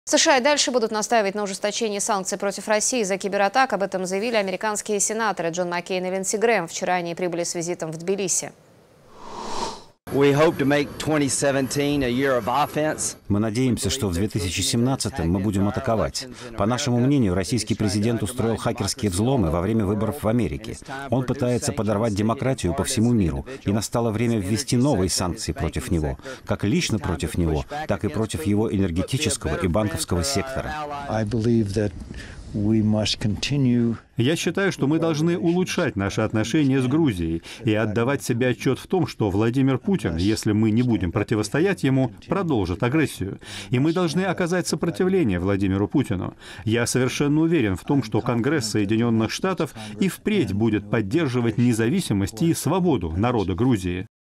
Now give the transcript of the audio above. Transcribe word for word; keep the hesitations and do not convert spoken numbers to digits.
США и дальше будут настаивать на ужесточении санкций против России из-за кибератак. Об этом заявили американские сенаторы Джон Маккейн и Линдси Грэхэм. Вчера они прибыли с визитом в Тбилиси. Мы надеемся, что в две тысячи семнадцатом мы будем атаковать. По нашему мнению, российский президент устроил хакерские взломы во время выборов в Америке. Он пытается подорвать демократию по всему миру, и настало время ввести новые санкции против него, как лично против него, так и против его энергетического и банковского сектора. Я считаю, что мы должны улучшать наши отношения с Грузией и отдавать себе отчет в том, что Владимир Путин, если мы не будем противостоять ему, продолжит агрессию. И мы должны оказать сопротивление Владимиру Путину. Я совершенно уверен в том, что Конгресс Соединенных Штатов и впредь будет поддерживать независимость и свободу народа Грузии.